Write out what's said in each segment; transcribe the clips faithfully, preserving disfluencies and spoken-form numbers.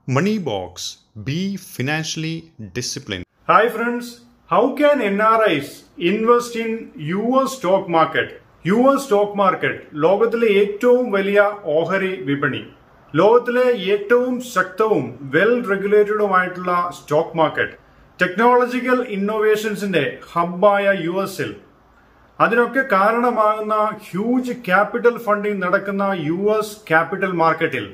Money Box. Be financially disciplined. Hi friends, how can N R Is invest in U S stock market? U S stock market ലോകത്തിലെ ഏറ്റവും വലിയ ഓഹരി വിപണി, ലോകത്തിലെ ഏറ്റവും ശക്തവും വെൽ റെഗുലേറ്റഡുമായിട്ടുള്ള സ്റ്റോക്ക് മാർക്കറ്റ്, ടെക്നോളജിക്കൽ ഇന്നോവേഷൻസിന്റെ ഹബ്ബായ യു എസിൽ അതിനൊക്കെ കാരണമാകുന്ന ഹ്യൂജ് ക്യാപിറ്റൽ ഫണ്ടിംഗ് നടക്കുന്ന യു എസ് ക്യാപിറ്റൽ മാർക്കറ്റിൽ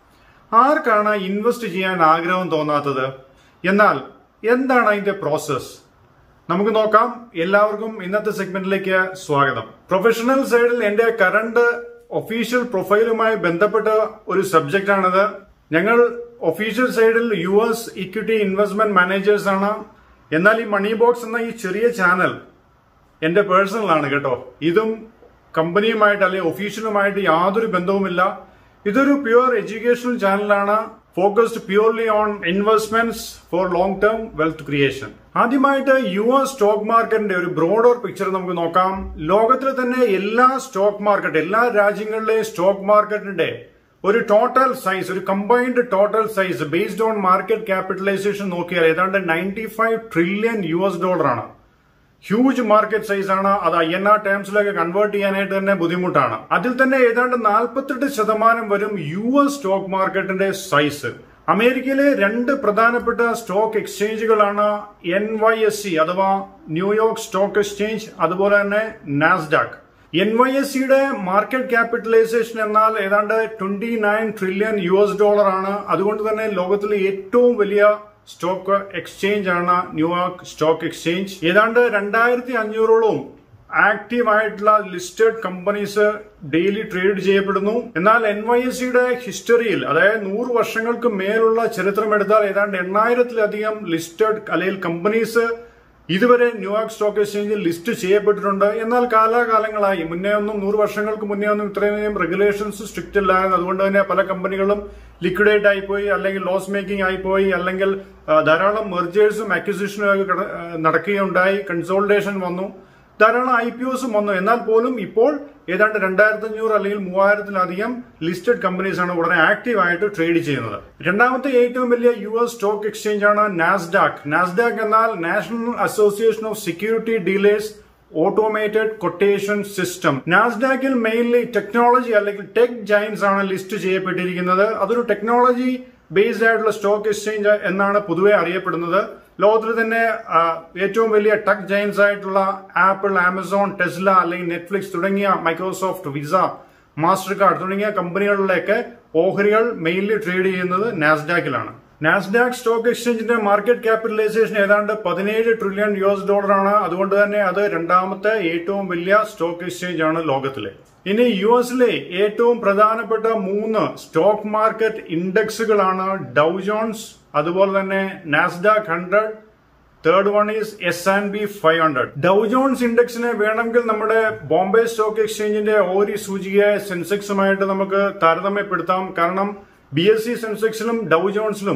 ആർക്കാണ് ഇൻവെസ്റ്റ് ചെയ്യാൻ ആഗ്രഹം തോന്നാത്തത്? എന്നാൽ എന്താണ് അതിന്റെ പ്രോസസ്? നമുക്ക് നോക്കാം. എല്ലാവർക്കും ഇന്നത്തെ സെഗ്മെന്റിലേക്ക് സ്വാഗതം. പ്രൊഫഷണൽ സൈഡിൽ എന്റെ കറണ്ട് ഒഫീഷ്യൽ പ്രൊഫൈലുമായി ബന്ധപ്പെട്ട ഒരു സബ്ജക്റ്റ് ആണിത്. ഞങ്ങൾ ഒഫീഷ്യൽ സൈഡിൽ U S equity investment managers ആണ്. എന്നാൽ ഈ മണി ബോക്സ് എന്ന ഈ ചെറിയ ചാനൽ എന്റെ പേഴ്സണൽ ആണ് കേട്ടോ. ഇതും കമ്പനിയുമായിട്ട് അല്ലെങ്കിൽ ഒഫീഷ്യലുമായിട്ട് യാതൊരു ബന്ധവുമില്ല. ഇതൊരു പ്യുവർ എഡ്യൂക്കേഷണൽ ചാനലാണ്, focused purely on investments for long term wealth creation. ആദ്യമായിട്ട് യു എസ് സ്റ്റോക്ക് മാർക്കറ്റിന്റെ ഒരു ബ്രോഡർ പിക്ചർ നമുക്ക് നോക്കാം. ലോകത്തിലെ തന്നെ എല്ലാ സ്റ്റോക്ക് മാർക്കറ്റ്, എല്ലാ രാജ്യങ്ങളിലെയും സ്റ്റോക്ക് മാർക്കറ്റിന്റെ ഒരു ടോട്ടൽ സൈസ്, ഒരു combined total size based on market capitalisation നോക്കിയാൽ ഏതാണ്ട് ninety five trillion U S dollar ആണ്. ഹ്യൂജ് മാർക്കറ്റ് സൈസ് ആണ്. അത് ഐ എൻ ആർ ടേംസിലേക്ക് കൺവേർട്ട് ചെയ്യാനായിട്ട് തന്നെ ബുദ്ധിമുട്ടാണ്. അതിൽ തന്നെ ഏതാണ്ട് നാൽപ്പത്തെട്ട് ശതമാനം വരും യു എസ് സ്റ്റോക്ക് മാർക്കറ്റിന്റെ സൈസ്. അമേരിക്കയിലെ രണ്ട് പ്രധാനപ്പെട്ട സ്റ്റോക്ക് എക്സ്ചേഞ്ചുകളാണ് എൻ വൈ എസ് സി അഥവാ ന്യൂയോർക്ക് സ്റ്റോക്ക് എക്സ്ചേഞ്ച്, അതുപോലെ തന്നെ നാസ്ഡാക്ക്. എൻ വൈ എസ് സിയുടെ മാർക്കറ്റ് ക്യാപിറ്റലൈസേഷൻ എന്നാൽ ഏതാണ്ട് twenty nine trillion U S dollar ആണ്. അതുകൊണ്ട് തന്നെ ലോകത്തിലെ ഏറ്റവും വലിയ സ്റ്റോക്ക് എക്സ്ചേഞ്ച് ആണ് ന്യൂയോർക്ക് സ്റ്റോക്ക് എക്സ്ചേഞ്ച്. ഏതാണ്ട് രണ്ടായിരത്തി അഞ്ഞൂറോളം ആക്റ്റീവ് ആയിട്ടുള്ള ലിസ്റ്റഡ് കമ്പനീസ് ഡെയിലി ട്രേഡ് ചെയ്യപ്പെടുന്നു. എന്നാൽ എൻ വൈ എസ് സിയുടെ ഹിസ്റ്ററിയിൽ, അതായത് നൂറ് വർഷങ്ങൾക്ക് മേലുള്ള ചരിത്രം എടുത്താൽ ഏതാണ്ട് എണ്ണായിരത്തിലധികം ലിസ്റ്റഡ് അല്ലെങ്കിൽ കമ്പനീസ് ഇതുവരെ ന്യൂയോർക്ക് സ്റ്റോക്ക് എക്സ്ചേഞ്ചിൽ ലിസ്റ്റ് ചെയ്യപ്പെട്ടിട്ടുണ്ട്. എന്നാൽ കാലാകാലങ്ങളായി, മുന്നേ ഒന്നും നൂറ് വർഷങ്ങൾക്ക് മുന്നേ ഒന്നും ഇത്രയും റെഗുലേഷൻസ് സ്ട്രിക്റ്റ് അല്ലായിരുന്നു. അതുകൊണ്ട് തന്നെ പല കമ്പനികളും ലിക്വിഡേറ്റ് ആയിപ്പോയി, അല്ലെങ്കിൽ ലോസ് മേക്കിംഗ് ആയിപ്പോയി, അല്ലെങ്കിൽ ധാരാളം മെർജേഴ്സും അക്വിസിഷനും ഒക്കെ നടക്കുകയുണ്ടായി. കൺസോളിഡേഷൻ വന്നു, ധാരാളം ഐ പി ഒസും വന്നു. എന്നാൽ പോലും ഇപ്പോൾ ഏതാണ്ട് രണ്ടായിരത്തി അഞ്ഞൂറ് അല്ലെങ്കിൽ മൂവായിരത്തിലധികം ലിസ്റ്റഡ് കമ്പനീസ് ആണ് ഉടനെ ആക്റ്റീവ് ആയിട്ട് ട്രേഡ് ചെയ്യുന്നത്. രണ്ടാമത്തെ ഏറ്റവും വലിയ യു എസ് സ്റ്റോക്ക് എക്സ്ചേഞ്ച് ആണ് നാസ്ഡാക്ക്. നാസ്ഡാക്ക് എന്നാൽ national association of security dealers automated quotation system. നാസ്ഡാക്കിൽ മെയിൻലി ടെക്നോളജി അല്ലെങ്കിൽ ടെക് ജയൻസ് ആണ് ലിസ്റ്റ് ചെയ്യപ്പെട്ടിരിക്കുന്നത്. അതൊരു ടെക്നോളജി ബേസ്ഡ് ആയിട്ടുള്ള സ്റ്റോക്ക് എക്സ്ചേഞ്ച് എന്നാണ് പൊതുവെ അറിയപ്പെടുന്നത്. ലോകത്തിൽ തന്നെ ഏറ്റവും വലിയ ടെക് ജയൻസ് ആയിട്ടുള്ള ആപ്പിൾ, ആമസോൺ, ടെസ്ല അല്ലെങ്കിൽ നെറ്റ്ഫ്ലിക്സ് തുടങ്ങിയ, മൈക്രോസോഫ്റ്റ്, വിസ, മാസ്റ്റർ കാർഡ് തുടങ്ങിയ കമ്പനികളിലേക്ക് ഓഹരികൾ മെയിൻലി ട്രേഡ് ചെയ്യുന്നത് നാസ്ഡാക്കിലാണ്. നാസ്ഡാക്ക് സ്റ്റോക്ക് എക്സ്ചേഞ്ചിന്റെ മാർക്കറ്റ് ക്യാപിറ്റലൈസേഷൻ ഏതാണ്ട് പതിനേഴ് ട്രില്യൺ യു എസ് ഡോളർ ആണ്. അതുകൊണ്ട് തന്നെ അത് രണ്ടാമത്തെ ഏറ്റവും വലിയ സ്റ്റോക്ക് എക്സ്ചേഞ്ച് ആണ് ലോകത്തിലെ. ഇനി യു എസിലെ ഏറ്റവും പ്രധാനപ്പെട്ട മൂന്ന് സ്റ്റോക്ക് മാർക്കറ്റ് ഇൻഡെക്സുകളാണ് ഡൗ ജോൺസ്, അതുപോലെ തന്നെ Nasdaq hundred, third one is S and P five hundred. Dow Jones ഇൻഡെക്സിനെ വേണമെങ്കിൽ നമ്മുടെ ബോംബെ സ്റ്റോക്ക് എക്സ്ചേഞ്ചിന്റെ ഓഹരി സൂചികയായ സെൻസെക്സുമായിട്ട് നമുക്ക് താരതമ്യപ്പെടുത്താം. കാരണം ബി എസ് സി സെൻസെക്സിലും ഡൗ ജോൺസിലും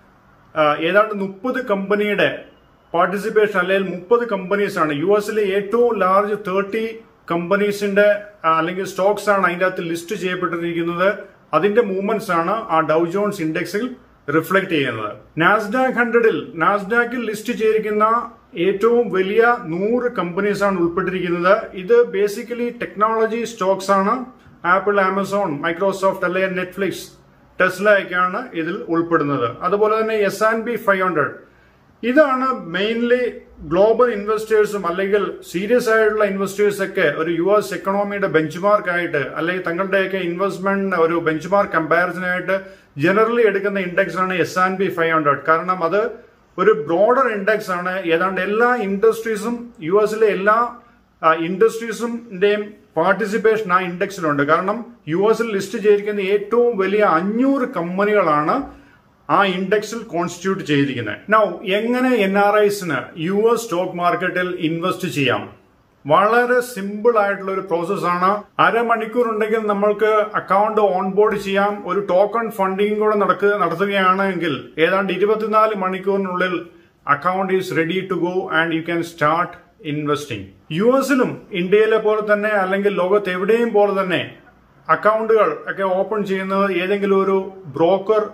ഏതാണ്ട് മുപ്പത് കമ്പനിയുടെ പാർട്ടിസിപ്പേഷൻ അല്ലെങ്കിൽ മുപ്പത് കമ്പനീസ് ആണ്. യു എസിലെ ഏറ്റവും ലാർജ് തേർട്ടി കമ്പനീസിന്റെ അല്ലെങ്കിൽ സ്റ്റോക്സ് ആണ് അതിന്റെ അകത്ത് ലിസ്റ്റ് ചെയ്യപ്പെട്ടിരിക്കുന്നത്. അതിന്റെ മൂവ്മെന്റ്സ് ആണ് ആ ഡൗ ജോൺസ് ഇൻഡെക്സിൽ റിഫ്ലക്ട് ചെയ്യുന്നത്. നാസ്ഡാക്ക് ഹൺഡ്രഡിൽ നാസ്ഡാക്കിൽ ലിസ്റ്റ് ചെയ്തിരിക്കുന്ന ഏറ്റവും വലിയ നൂറ് കമ്പനീസ് ആണ് ഉൾപ്പെട്ടിരിക്കുന്നത്. ഇത് ബേസിക്കലി ടെക്നോളജി സ്റ്റോക്സ് ആണ്. ആപ്പിൾ, ആമസോൺ, മൈക്രോസോഫ്റ്റ് അല്ലെങ്കിൽ നെറ്റ്ഫ്ലിക്സ്, ടെസ്ല ഒക്കെയാണ് ഇതിൽ ഉൾപ്പെടുന്നത്. അതുപോലെ തന്നെ S and P five hundred ഇതാണ് മെയിൻലി ഗ്ലോബൽ ഇൻവെസ്റ്റേഴ്സും അല്ലെങ്കിൽ സീരിയസ് ആയിട്ടുള്ള ഇൻവെസ്റ്റേഴ്സ് ഒക്കെ ഒരു യു എസ് എക്കണോമിയുടെ ബെഞ്ച് മാർക്ക് ആയിട്ട് അല്ലെങ്കിൽ തങ്ങളുടെയൊക്കെ ഇൻവെസ്റ്റ്മെന്റ് ഒരു ബെഞ്ച് മാർക്ക് കമ്പാരിസൺ ആയിട്ട് ജനറലി എടുക്കുന്ന ഇൻഡെക്സ് ആണ് S and P five hundred. കാരണം അത് ഒരു ബ്രോഡർ ഇൻഡെക്സ് ആണ്. ഏതാണ്ട് എല്ലാ ഇൻഡസ്ട്രീസും, യു എസിലെ എല്ലാ ഇൻഡസ്ട്രീസിന്റെയും പാർട്ടിസിപ്പേഷൻ ആ ഇൻഡെക്സിലുണ്ട്. കാരണം യു എസിൽ ലിസ്റ്റ് ചെയ്തിരിക്കുന്ന ഏറ്റവും വലിയ അഞ്ഞൂറ് കമ്പനികളാണ് ആ ഇൻഡെക്സിൽ കോൺസ്റ്റിറ്റ്യൂട്ട് ചെയ്തിരിക്കുന്നത്. നൗ എങ്ങനെ എൻ ആർ ഐസിന് യു എസ് സ്റ്റോക്ക് മാർക്കറ്റിൽ ഇൻവെസ്റ്റ് ചെയ്യാം? വളരെ സിമ്പിൾ ആയിട്ടുള്ള ഒരു പ്രോസസ് ആണ്. അരമണിക്കൂർ ഉണ്ടെങ്കിൽ നമ്മൾക്ക് അക്കൗണ്ട് ഓൺബോർഡ് ചെയ്യാം. ഒരു ടോക്കൺ ഫണ്ടിങ് കൂടെ നടത്തുകയാണെങ്കിൽ ഏതാണ്ട് ഇരുപത്തിനാല് മണിക്കൂറിനുള്ളിൽ account is ready to go and you can start investing. U എസിലും ഇന്ത്യയിലെ പോലെ തന്നെ അല്ലെങ്കിൽ ലോകത്ത് എവിടെയും പോലെ തന്നെ അക്കൗണ്ടുകൾ ഒക്കെ ഓപ്പൺ ചെയ്യുന്നത് ഏതെങ്കിലും ഒരു ബ്രോക്കർ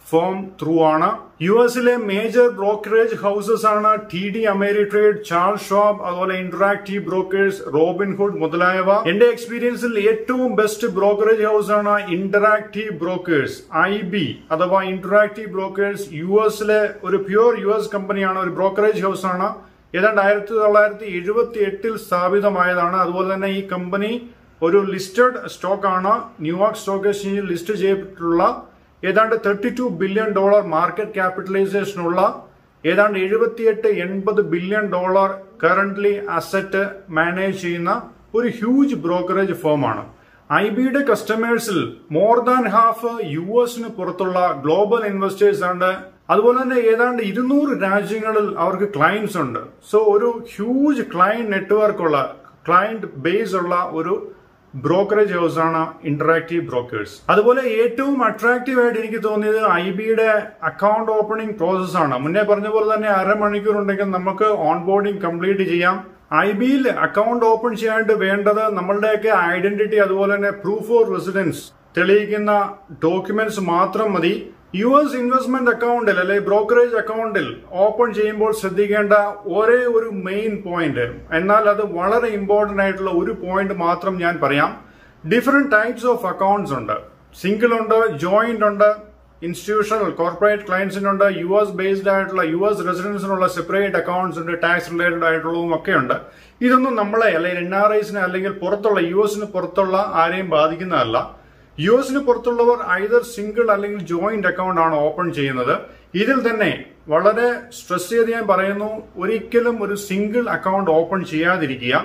ഫേം ത്രൂ ആണ്. യു എസിലെ മേജർ ബ്രോക്കറേജ് ഹൗസസ് ആണ് T D Ameritrade, Charles Schwab, അതുപോലെ ഇന്ററാക്റ്റീവ് ബ്രോക്കേഴ്സ്, റോബിൻഹുഡ് മുതലായവ. എന്റെ എക്സ്പീരിയൻസിൽ ഏറ്റവും ബെസ്റ്റ് ബ്രോക്കറേജ് ഹൗസ് ആണ് ഇന്ററാക്റ്റീവ് ബ്രോക്കേഴ്സ്, ഐ ബി അഥവാ ഇന്ററാക്റ്റീവ് ബ്രോക്കേഴ്സ്. യു എസിലെ ഒരു പ്യൂർ യു എസ് കമ്പനിയാണ്, ഒരു ബ്രോക്കറേജ് ഹൗസ് ആണ്. ഏതാണ്ട് ആയിരത്തി തൊള്ളായിരത്തി എഴുപത്തി എട്ടിൽ സ്ഥാപിതമായതാണ്. അതുപോലെ തന്നെ ഈ കമ്പനി ഒരു ലിസ്റ്റഡ് സ്റ്റോക്ക് ആണ്. ന്യൂയോർക്ക് സ്റ്റോക്ക് എക്സ്ചേഞ്ചിൽ ലിസ്റ്റ് ചെയ്യപ്പെട്ടിട്ടുള്ള ഏതാണ്ട് thirty two billion dollar market capitalisation ഉള്ള ഏതാണ്ട് എഴുപത്തിയെട്ട് എൺപത് billion dollar currently asset manage ചെയ്യുന്ന ഒരു ഹ്യൂജ് ബ്രോക്കറേജ് ഫേമാണ്. ഐ ബിയുടെ കസ്റ്റമേഴ്സിൽ മോർ ദാൻ ഹാഫ് യു എസിന് പുറത്തുള്ള ഗ്ലോബൽ ഇൻവെസ്റ്റേഴ്സ് ആണ്. അതുപോലെ തന്നെ ഏതാണ്ട് ഇരുന്നൂറ് രാജ്യങ്ങളിൽ അവർക്ക് ക്ലയൻസ് ഉണ്ട്. സോ ഒരു ഹ്യൂജ് ക്ലയന്റ് നെറ്റ്വർക്ക് ഉള്ള, ക്ലയന്റ് ബേസ് ഉള്ള ഒരു ബ്രോക്കറേജ് ഹൗസ് ആണ് ഇന്ററാക്റ്റീവ് ബ്രോക്കേഴ്സ്. അതുപോലെ ഏറ്റവും അട്രാക്റ്റീവ് ആയിട്ട് എനിക്ക് തോന്നിയത് ഐ ബിയുടെ അക്കൗണ്ട് ഓപ്പണിംഗ് പ്രോസസ് ആണ്. മുന്നേ പറഞ്ഞ പോലെ തന്നെ അരമണിക്കൂർ ഉണ്ടെങ്കിൽ നമുക്ക് ഓൺ ബോർഡിംഗ് കംപ്ലീറ്റ് ചെയ്യാം. ഐ ബിയിൽ അക്കൗണ്ട് ഓപ്പൺ ചെയ്യാനായിട്ട് വേണ്ടത് നമ്മളുടെയൊക്കെ ഐഡന്റിറ്റി, അതുപോലെ തന്നെ പ്രൂഫ് ഓഫ് റെസിഡൻസ് തെളിയിക്കുന്ന ഡോക്യുമെന്റ്സ് മാത്രം മതി. യു എസ് ഇൻവെസ്റ്റ്മെന്റ് അക്കൗണ്ടിൽ അല്ലെ ബ്രോക്കറേജ് അക്കൗണ്ടിൽ ഓപ്പൺ ചെയ്യുമ്പോൾ ശ്രദ്ധിക്കേണ്ട ഒരേ ഒരു മെയിൻ പോയിന്റ്, എന്നാൽ അത് വളരെ ഇമ്പോർട്ടന്റ് ആയിട്ടുള്ള ഒരു പോയിന്റ് മാത്രം ഞാൻ പറയാം. ഡിഫറെന്റ് ടൈപ്സ് ഓഫ് അക്കൗണ്ട്സ് ഉണ്ട്. സിംഗിൾ ഉണ്ട്, ജോയിന്റ് ഉണ്ട്, ഇൻസ്റ്റിറ്റ്യൂഷണൽ കോർപ്പറേറ്റ് ക്ലയൻസിനുണ്ട്, യു എസ് ബേസ്ഡ് ആയിട്ടുള്ള യു എസ് റെസിഡൻസിനുള്ള സെപ്പറേറ്റ് അക്കൗണ്ട്സ് ഉണ്ട്, ടാക്സ് റിലേറ്റഡ് ആയിട്ടുള്ളതും ഒക്കെ ഉണ്ട്. ഇതൊന്നും നമ്മളെ അല്ലെങ്കിൽ എൻ ആർ ഐസിനെ അല്ലെങ്കിൽ പുറത്തുള്ള യു എസിന് പുറത്തുള്ള ആരെയും ബാധിക്കുന്നതല്ല. യു എസിന് പുറത്തുള്ളവർ ഐദർ സിംഗിൾ അല്ലെങ്കിൽ ജോയിന്റ് അക്കൗണ്ട് ആണ് ഓപ്പൺ ചെയ്യുന്നത്. ഇതിൽ തന്നെ വളരെ സ്ട്രെസ് ചെയ്ത് ഞാൻ പറയുന്നു, ഒരിക്കലും ഒരു സിംഗിൾ അക്കൗണ്ട് ഓപ്പൺ ചെയ്യാതിരിക്കുക.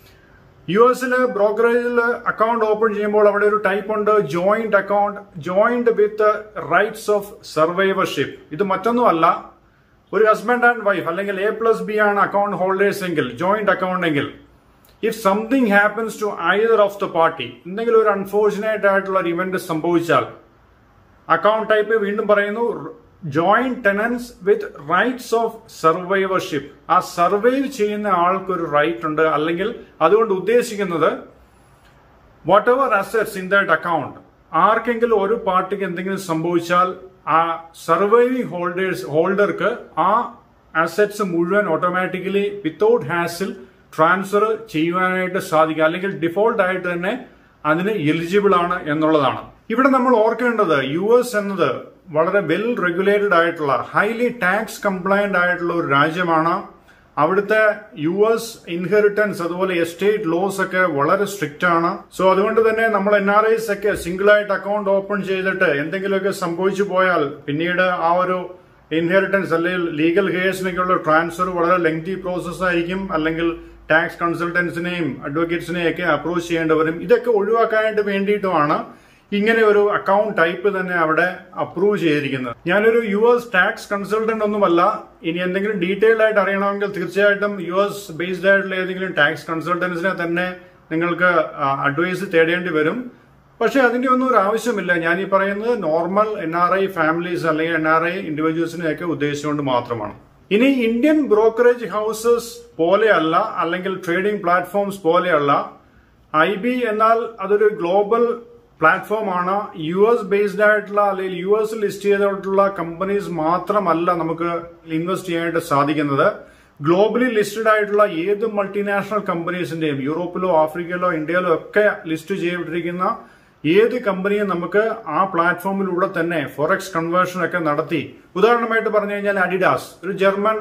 യു എസിലെ ബ്രോക്കറേജിൽ അക്കൗണ്ട് ഓപ്പൺ ചെയ്യുമ്പോൾ അവിടെ ഒരു ടൈപ്പ് ഉണ്ട്, joint account, joint with rights of survivorship. ഇത് മറ്റൊന്നുമല്ല, ഒരു ഹസ്ബൻഡ് ആൻഡ് വൈഫ് അല്ലെങ്കിൽ എ പ്ലസ് ബി ആണ് അക്കൗണ്ട് ഹോൾഡേഴ്സ് എങ്കിൽ, ജോയിന്റ് അക്കൗണ്ട് എങ്കിൽ, if something happens to either of the party, എന്തെങ്കിലും ഒരു അൺഫോർച്ചുനേറ്റ് ആയിട്ടുള്ള ഒരു ഇവന്റ് സംഭവിച്ചാൽ, അക്കൗണ്ട് ടൈപ്പ് വീണ്ടും പറയുന്നു, joint tenants with rights of survivorship. ആ സർവൈവ് ചെയ്യുന്ന ആൾക്ക് ഒരു റൈറ്റ് ഉണ്ട്. അല്ലെങ്കിൽ അതുകൊണ്ട് ഉദ്ദേശിക്കുന്നത് whatever assets in that account, ആർക്കെങ്കിലും ഒരു പാർട്ടിക്ക് എന്തെങ്കിലും സംഭവിച്ചാൽ ആ സർവൈവിംഗ് ഹോൾഡേഴ്സ് ഹോൾഡർക്ക് ആ അസറ്റ്സ് മുഴുവൻ ഓട്ടോമാറ്റിക്കലി വിത്തൗട്ട് ഹാസിൽ ട്രാൻസ്ഫർ ചെയ്യുവാനായിട്ട് സാധിക്കുക, അല്ലെങ്കിൽ ഡിഫോൾട്ട് ആയിട്ട് തന്നെ അതിന് എലിജിബിൾ ആണ് എന്നുള്ളതാണ്. ഇവിടെ നമ്മൾ ഓർക്കേണ്ടത്, യു എസ് എന്നത് വളരെ വെൽ റെഗുലേറ്റഡ് ആയിട്ടുള്ള, ഹൈലി ടാക്സ് കംപ്ലയന്റ് ആയിട്ടുള്ള ഒരു രാജ്യമാണ്. അവിടുത്തെ യു എസ് ഇൻഹെറിറ്റൻസ് അതുപോലെ എസ്റ്റേറ്റ് ലോസ് ഒക്കെ വളരെ സ്ട്രിക്റ്റ് ആണ്. സോ അതുകൊണ്ട് തന്നെ നമ്മൾ എൻ ആർ ഐസ് ഒക്കെ സിംഗിൾ ആയിട്ട് അക്കൗണ്ട് ഓപ്പൺ ചെയ്തിട്ട് എന്തെങ്കിലുമൊക്കെ സംഭവിച്ചു പോയാൽ പിന്നീട് ആ ഒരു ഇൻഹെറിറ്റൻസ് അല്ലെങ്കിൽ ലീഗൽ ഹെയർസിനൊക്കെയുള്ള ട്രാൻസ്ഫർ വളരെ ലെങ്തി പ്രോസസ് ആയിരിക്കും. അല്ലെങ്കിൽ ടാക്സ് കൺസൾട്ടൻസിനെയും അഡ്വക്കേറ്റ്സിനെയും ഒക്കെ അപ്രോച്ച് ചെയ്യേണ്ടി വരും. ഇതൊക്കെ ഒഴിവാക്കാനായിട്ട് വേണ്ടിയിട്ടുമാണ് ഇങ്ങനെ ഒരു അക്കൗണ്ട് ടൈപ്പ് തന്നെ അവിടെ അപ്രൂവ് ചെയ്തിരിക്കുന്നത്. ഞാനൊരു യു എസ് ടാക്സ് കൺസൾട്ടന്റ് ഒന്നുമല്ല. ഇനി എന്തെങ്കിലും ഡീറ്റെയിൽ ആയിട്ട് അറിയണമെങ്കിൽ തീർച്ചയായിട്ടും യു എസ് ബേസ്ഡ് ആയിട്ടുള്ള ഏതെങ്കിലും ടാക്സ് കൺസൾട്ടൻസിനെ തന്നെ നിങ്ങൾക്ക് അഡ്വൈസ് തേടേണ്ടി വരും. പക്ഷെ അതിന്റെ ഒന്നും ഒരു ആവശ്യമില്ല. ഞാൻ ഈ പറയുന്നത് normal N R I families അല്ലെങ്കിൽ എൻ ആർ ഐ ഇൻഡിവിജ്വൽസിനെയൊക്കെ ഉദ്ദേശിച്ചുകൊണ്ട് മാത്രമാണ്. ഇനി ഇന്ത്യൻ ബ്രോക്കറേജ് ഹൗസസ് പോലെയല്ല, അല്ലെങ്കിൽ ട്രേഡിംഗ് പ്ലാറ്റ്ഫോംസ് പോലെയല്ല. ഐ ബി എന്നാൽ അതൊരു ഗ്ലോബൽ പ്ലാറ്റ്ഫോം ആണ്. യു എസ് ബേസ്ഡ് ആയിട്ടുള്ള അല്ലെങ്കിൽ യു എസ് ലിസ്റ്റ് ചെയ്തിട്ടുള്ള കമ്പനീസ് മാത്രമല്ല നമുക്ക് ഇൻവെസ്റ്റ് ചെയ്യാനായിട്ട് സാധിക്കുന്നത്. ഗ്ലോബലി ലിസ്റ്റഡ് ആയിട്ടുള്ള ഏത് മൾട്ടിനാഷണൽ കമ്പനീസിന്റെയും, യൂറോപ്പിലോ ആഫ്രിക്കയിലോ ഇന്ത്യയിലോ ഒക്കെ ലിസ്റ്റ് ചെയ്യപ്പെട്ടിരിക്കുന്ന ഏത് കമ്പനിയും നമുക്ക് ആ പ്ലാറ്റ്ഫോമിലൂടെ തന്നെ ഫോറക്സ് കൺവേർഷൻ ഒക്കെ നടത്തി, ഉദാഹരണമായിട്ട് പറഞ്ഞു കഴിഞ്ഞാൽ അഡിഡാസ് ഒരു ജർമ്മൻ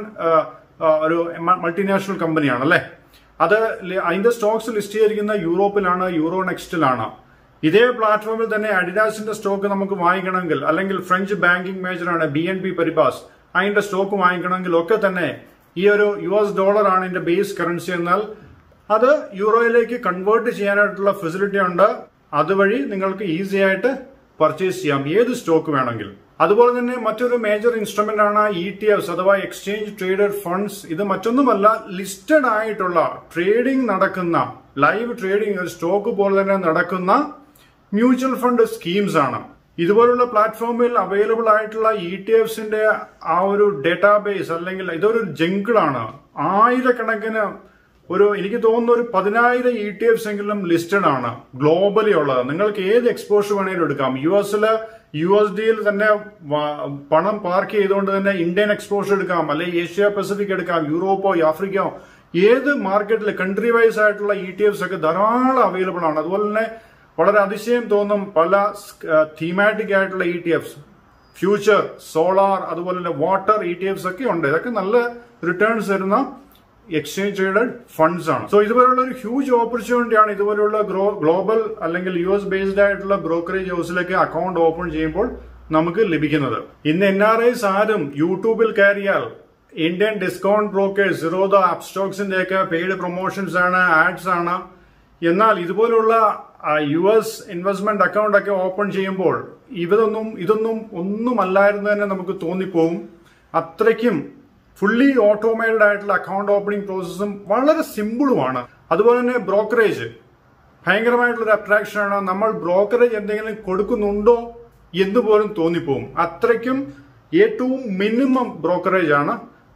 ഒരു മൾട്ടിനാഷണൽ കമ്പനിയാണ് അല്ലെ, അത് അതിന്റെ സ്റ്റോക്സ് ലിസ്റ്റ് ചെയ്തിരിക്കുന്ന യൂറോപ്പിലാണ്, യൂറോ നെക്സ്റ്റിലാണ്. ഇതേ പ്ലാറ്റ്ഫോമിൽ തന്നെ അഡിഡാസിന്റെ സ്റ്റോക്ക് നമുക്ക് വാങ്ങിക്കണമെങ്കിൽ, അല്ലെങ്കിൽ ഫ്രഞ്ച് ബാങ്കിംഗ് മേജറാണ് ബി എൻ പി പരിബാസ്, അതിന്റെ സ്റ്റോക്ക് വാങ്ങിക്കണമെങ്കിൽ ഒക്കെ തന്നെ ഈ ഒരു യു എസ് ഡോളർ ആണ് ഇതിന്റെ ബേസ് കറൻസി. എന്നാൽ അത് യൂറോയിലേക്ക് കൺവേർട്ട് ചെയ്യാനായിട്ടുള്ള ഫെസിലിറ്റി ഉണ്ട്. അതുവഴി നിങ്ങൾക്ക് ഈസി ആയിട്ട് പർച്ചേസ് ചെയ്യാം ഏത് സ്റ്റോക്ക് വേണമെങ്കിൽ. അതുപോലെ തന്നെ മറ്റൊരു മേജർ ഇൻസ്ട്രുമെന്റ് ആണ് ഇ ടി എഫ്സ് അഥവാ എക്സ്ചേഞ്ച് ട്രേഡഡ് ഫണ്ട്സ്. ഇത് മറ്റൊന്നുമല്ല, ലിസ്റ്റഡ് ആയിട്ടുള്ള ട്രേഡിംഗ് നടക്കുന്ന, ലൈവ് ട്രേഡിംഗ് ഒരു സ്റ്റോക്ക് പോലെ തന്നെ നടക്കുന്ന മ്യൂച്വൽ ഫണ്ട് സ്കീംസ് ആണ്. ഇതുപോലുള്ള പ്ലാറ്റ്ഫോമിൽ അവൈലബിൾ ആയിട്ടുള്ള ഇ ടി എഫ്സിന്റെ ആ ഒരു ഡേറ്റാബേസ്, അല്ലെങ്കിൽ ഇതൊരു ജംഗിളാണ്. ആയിരക്കണക്കിന്, ഒരു എനിക്ക് തോന്നുന്നു ഒരു പതിനായിരം ഇ ടി എഫ്സ് എങ്കിലും ലിസ്റ്റഡ് ആണ് ഗ്ലോബലി ഉള്ളത്. നിങ്ങൾക്ക് ഏത് എക്സ്പോഷർ വേണമെങ്കിലും എടുക്കാം. യു എസില് യു എസ് ഡിയിൽ തന്നെ പണം പാർക്ക് ചെയ്തുകൊണ്ട് തന്നെ ഇന്ത്യൻ എക്സ്പോഷർ എടുക്കാം, അല്ലെങ്കിൽ ഏഷ്യ പസഫിക് എടുക്കാം, യൂറോപ്പോ ആഫ്രിക്കയോ ഏത് മാർക്കറ്റിൽ കൺട്രി വൈസ് ആയിട്ടുള്ള ഇ ടി എഫ്സ് ഒക്കെ ധാരാളം അവൈലബിൾ ആണ്. അതുപോലെ തന്നെ വളരെ അതിശയം തോന്നും പല തീമാറ്റിക് ആയിട്ടുള്ള E T Fs, future, solar, അതുപോലെ തന്നെ വാട്ടർ ഇ ടി എഫ്സ് ഒക്കെ ഉണ്ട്. ഇതൊക്കെ നല്ല റിട്ടേൺസ് തരുന്ന എക്സ്ചേഞ്ച് ട്രേഡഡ് ഫണ്ട്സ് ആണ്. സോ ഇതുപോലുള്ള ഒരു ഹ്യൂജ് ഓപ്പർച്യൂണിറ്റി ആണ് ഇതുപോലുള്ള ഗ്ലോബൽ അല്ലെങ്കിൽ യു എസ് ബേസ്ഡ് ആയിട്ടുള്ള ബ്രോക്കറേജ് ഹൗസിലേക്ക് അക്കൗണ്ട് ഓപ്പൺ ചെയ്യുമ്പോൾ നമുക്ക് ലഭിക്കുന്നത്. ഇന്ന് എൻ ആർ ഐസ് ആരും യൂട്യൂബിൽ കയറിയാൽ ഇന്ത്യൻ ഡിസ്കൗണ്ട് ബ്രോക്കേഴ്സ്, സിറോദ, അപ്സ്റ്റോക്സിന്റെ ഒക്കെ പെയ്ഡ് പ്രൊമോഷൻസ് ആണ്, ആഡ്സ് ആണ്. എന്നാൽ ഇതുപോലുള്ള യു എസ് ഇൻവെസ്റ്റ്മെന്റ് അക്കൗണ്ട് ഒക്കെ ഓപ്പൺ ചെയ്യുമ്പോൾ ഇതൊന്നും ഇതൊന്നും ഒന്നുമല്ലായിരുന്നു തന്നെ നമുക്ക് തോന്നിപ്പോവും. അത്രയ്ക്കും ഫുള്ളി ഓട്ടോമേറ്റഡ് ആയിട്ടുള്ള അക്കൗണ്ട് ഓപ്പണിംഗ് പ്രോസസ്സും വളരെ സിമ്പിളുമാണ്. അതുപോലെ തന്നെ ബ്രോക്കറേജ് ഭയങ്കരമായിട്ടുള്ളൊരു അട്രാക്ഷൻ ആണ്. നമ്മൾ ബ്രോക്കറേജ് എന്തെങ്കിലും കൊടുക്കുന്നുണ്ടോ എന്ന് പോലും തോന്നിപ്പോവും. അത്രയ്ക്കും ഏറ്റവും മിനിമം ബ്രോക്കറേജ് ആണ്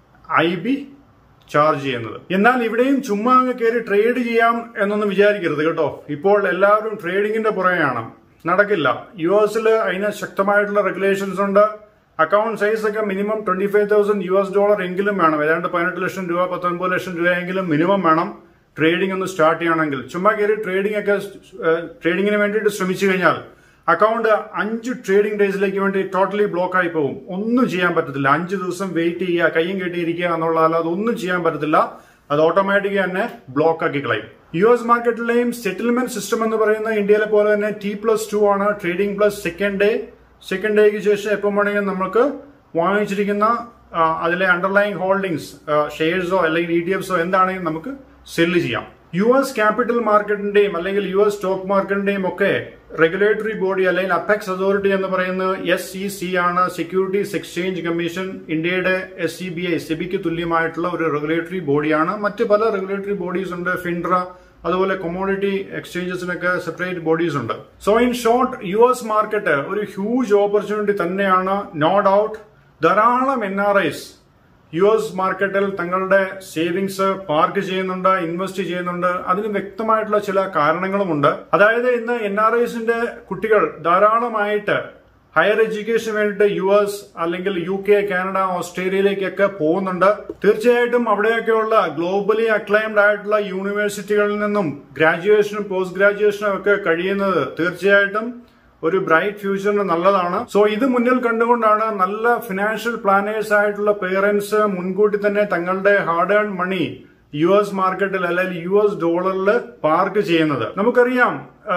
ഐ ബി ചാർജ് ചെയ്യുന്നത്. എന്നാൽ ഇവിടെയും ചുമ്മാ അങ്ങ് കയറി ട്രേഡ് ചെയ്യാം എന്നൊന്നും വിചാരിക്കരുത് കേട്ടോ. ഇപ്പോൾ എല്ലാവരും ട്രേഡിങ്ങിന്റെ പുറകെയാണ്. നടക്കില്ല. യു എസിൽ അതിന് ശക്തമായിട്ടുള്ള റെഗുലേഷൻസ് ഉണ്ട്. അക്കൗണ്ട് സൈസ് ഒക്കെ minimum twenty five thousand U S dollar എങ്കിലും വേണം. ഏതാണ്ട് പതിനെട്ട് ലക്ഷം രൂപ പത്തൊൻപത് ലക്ഷം രൂപയെങ്കിലും മിനിമം വേണം ട്രേഡിംഗ് ഒന്ന് സ്റ്റാർട്ട് ചെയ്യണമെങ്കിൽ. ചുമ്മാ കയറി ട്രേഡിംഗ് ഒക്കെ ട്രേഡിങ്ങിന് വേണ്ടിയിട്ട് ശ്രമിച്ചു കഴിഞ്ഞാൽ അക്കൗണ്ട് അഞ്ച് ട്രേഡിംഗ് ഡേയ്സിലേക്ക് വേണ്ടി ടോട്ടലി ബ്ലോക്ക് ആയി പോകും. ഒന്നും ചെയ്യാൻ പറ്റത്തില്ല. അഞ്ച് ദിവസം വെയിറ്റ് ചെയ്യുക, കയ്യും കെട്ടിയിരിക്കുക എന്നുള്ള അല്ലാതെ ഒന്നും ചെയ്യാൻ പറ്റത്തില്ല. അത് ഓട്ടോമാറ്റിക് തന്നെ ബ്ലോക്ക് ആക്കി കളയും. യു എസ് മാർക്കറ്റിലെയും സെറ്റിൽമെന്റ് സിസ്റ്റം എന്ന് പറയുന്ന ഇന്ത്യയിലെ പോലെ തന്നെ ടി പ്ലസ് ടു ആണ്. Trading plus second day. Second ഡേക്ക് ശേഷം എപ്പോൾ വേണമെങ്കിലും നമുക്ക് വാങ്ങിച്ചിരിക്കുന്ന അതിലെ അണ്ടർലൈങ് ഹോൾഡിംഗ്സ്, ഷെയർസോ അല്ലെങ്കിൽ ഇ ടി എഫ്സോ എന്താണെങ്കിലും നമുക്ക് സെല്ല് ചെയ്യാം. യു എസ് ക്യാപിറ്റൽ മാർക്കറ്റിന്റെയും അല്ലെങ്കിൽ യു എസ് സ്റ്റോക്ക് മാർക്കറ്റിന്റെയും ഒക്കെ റെഗുലേറ്ററി ബോഡി അല്ലെങ്കിൽ അപെക്സ് അതോറിറ്റി എന്ന് പറയുന്നത് എസ് ഇ സി ആണ്. സെക്യൂരിറ്റീസ് എക്സ്ചേഞ്ച് കമ്മീഷൻ ഇന്ത്യയുടെ എസ് സി ബി ഐ സെബിക്ക് തുല്യമായിട്ടുള്ള ഒരു റെഗുലേറ്ററി ബോഡിയാണ്. മറ്റ് പല റെഗുലേറ്ററി ബോഡീസ് ഉണ്ട്. ഫിൻഡ്ര, അതുപോലെ കൊമോഡിറ്റി എക്സ്ചേഞ്ചസിനൊക്കെ സെപ്പറേറ്റ് ബോഡീസ് ഉണ്ട്. So in short, U S market ഒരു ഹ്യൂജ് ഓപ്പർച്യൂണിറ്റി തന്നെയാണ്. നോ ഡൗട്ട് ധാരാളം N R Is U S മാർക്കറ്റിൽ തങ്ങളുടെ സേവിങ്സ് പാർക്ക് ചെയ്യുന്നുണ്ട്, ഇൻവെസ്റ്റ് ചെയ്യുന്നുണ്ട്. അതിന് വ്യക്തമായിട്ടുള്ള ചില കാരണങ്ങളുമുണ്ട്. അതായത് ഇന്ന് എൻ ആർ ഐസിന്റെ കുട്ടികൾ ധാരാളമായിട്ട് ഹയർ എഡ്യൂക്കേഷന് വേണ്ടിയിട്ട് യു എസ് അല്ലെങ്കിൽ യു കെ, കാനഡ, ഓസ്ട്രേലിയയിലേക്കൊക്കെ പോകുന്നുണ്ട്. തീർച്ചയായിട്ടും അവിടെയൊക്കെയുള്ള ഗ്ലോബലി അക്ലൈംഡ് ആയിട്ടുള്ള യൂണിവേഴ്സിറ്റികളിൽ നിന്നും ഗ്രാജുവേഷനും പോസ്റ്റ് ഗ്രാജുവേഷനും ഒക്കെ കഴിയുന്നത് തീർച്ചയായിട്ടും ഒരു ബ്രൈറ്റ് ഫ്യൂച്ചറിന് നല്ലതാണ്. സോ ഇത് മുന്നിൽ കണ്ടുകൊണ്ടാണ് നല്ല ഫിനാൻഷ്യൽ പ്ലാനേഴ്സ് ആയിട്ടുള്ള പേരൻസ് മുൻകൂട്ടി തന്നെ തങ്ങളുടെ hard earn money U S മാർക്കറ്റിൽ അല്ലെങ്കിൽ യു എസ് ഡോളറിൽ പാർക്ക് ചെയ്യുന്നത്. നമുക്കറിയാം,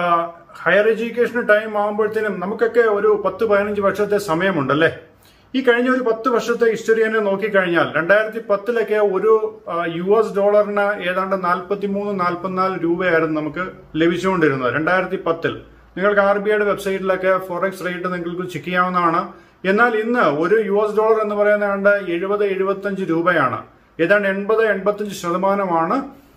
ഹയർ എഡ്യൂക്കേഷൻ ടൈം ആകുമ്പോഴത്തേനും നമുക്കൊക്കെ ഒരു പത്ത് പതിനഞ്ച് വർഷത്തെ സമയമുണ്ടല്ലേ. ഈ കഴിഞ്ഞ ഒരു പത്ത് വർഷത്തെ ഹിസ്റ്ററി തന്നെ നോക്കിക്കഴിഞ്ഞാൽ രണ്ടായിരത്തി പത്തിലൊക്കെ ഒരു യു എസ് ഡോളറിന് ഏതാണ്ട് നാൽപ്പത്തി മൂന്ന് നാൽപ്പത്തിനാല് രൂപയായിരുന്നു നമുക്ക് ലഭിച്ചുകൊണ്ടിരുന്നത് രണ്ടായിരത്തി പത്തിൽ. നിങ്ങൾക്ക് ആർ ബി ഐയുടെ വെബ്സൈറ്റിലൊക്കെ ഫോറക്സ് റേറ്റ് നിങ്ങൾക്ക് ചെക്ക് ചെയ്യാവുന്നതാണ്. എന്നാൽ ഇന്ന് ഒരു യു എസ് ഡോളർ എന്ന് പറയുന്നത് എഴുപത് എഴുപത്തഞ്ച് രൂപയാണ്. ഏതാണ്ട് എൺപത് എൺപത്തഞ്ച് ശതമാനമാണ്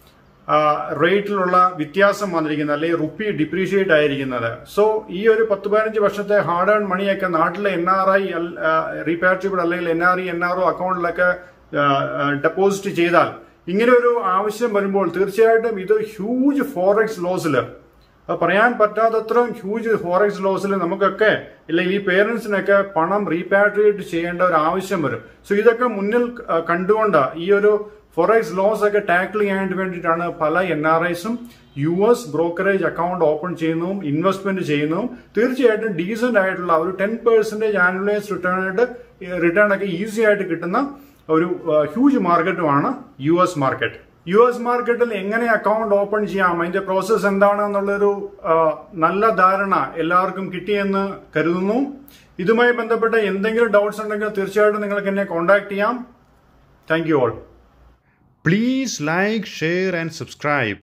റേറ്റിലുള്ള വ്യത്യാസം വന്നിരിക്കുന്നത്, അല്ലെങ്കിൽ റുപ്പി ഡിപ്രീഷിയേറ്റ് ആയിരിക്കുന്നത്. സോ ഈ ഒരു പത്ത് പതിനഞ്ച് വർഷത്തെ ഹാർഡ് ഏൺ മണിയൊക്കെ നാട്ടിലെ എൻ ആർ ഐ റീപാട്രിബിൾ അല്ലെങ്കിൽ N R E N R O അക്കൗണ്ടിലൊക്കെ ഡെപ്പോസിറ്റ് ചെയ്താൽ ഇങ്ങനെ ഒരു ആവശ്യം വരുമ്പോൾ തീർച്ചയായിട്ടും ഇത് ഹ്യൂജ് ഫോറക്സ് ലോസില്, പറയാൻ പറ്റാത്തത്ര ഹ്യൂജ് ഫോറക്സ് ലോസിൽ നമുക്കൊക്കെ അല്ലെങ്കിൽ ഈ പേരൻസിനൊക്കെ പണം റീപാട്രിയേറ്റ് ചെയ്യേണ്ട ഒരു ആവശ്യം വരും. സോ ഇതൊക്കെ മുന്നിൽ കണ്ടുകൊണ്ട് ഈ ഒരു ഫോറക്സ് ലോസ് ഒക്കെ ടാക്കിൾ ചെയ്യാൻ വേണ്ടിയിട്ടാണ് പല എൻ ആർ ഐസും U S brokerage account open ചെയ്യുന്നതും ഇൻവെസ്റ്റ്മെന്റ് ചെയ്യുന്നതും. തീർച്ചയായിട്ടും ഡീസന്റ് ആയിട്ടുള്ള ഒരു ടെൻ പെർസെന്റേജ് ആനുവലൈസ് റിട്ടേൺ ആയിട്ട് റിട്ടേൺ ഒക്കെ ഈസി ആയിട്ട് കിട്ടുന്ന ഒരു ഹ്യൂജ് മാർക്കറ്റുമാണ് U S market. U S മാർക്കറ്റിൽ എങ്ങനെ അക്കൗണ്ട് ഓപ്പൺ ചെയ്യാം, അതിന്റെ പ്രോസസ് എന്താണെന്നുള്ളൊരു നല്ല ധാരണ എല്ലാവർക്കും കിട്ടിയെന്ന് കരുതുന്നു. ഇതുമായി ബന്ധപ്പെട്ട എന്തെങ്കിലും ഡൗട്ട്സ് ഉണ്ടെങ്കിൽ തീർച്ചയായിട്ടും നിങ്ങൾക്ക് എന്നെ കോൺടാക്ട് ചെയ്യാം. Thank you all. Please like, share and subscribe.